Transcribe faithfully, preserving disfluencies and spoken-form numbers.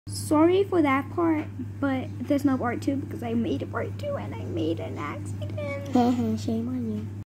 Sorry for that part, but there's no part two because I made a part two and I made an accident. Shame on you.